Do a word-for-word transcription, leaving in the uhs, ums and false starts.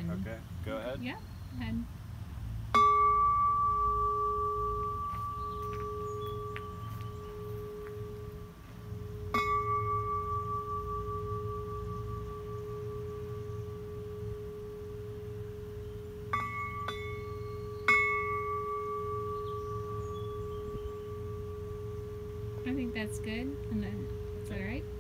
and Okay, go ahead. yeah, and I think that's good. And then, is that all right?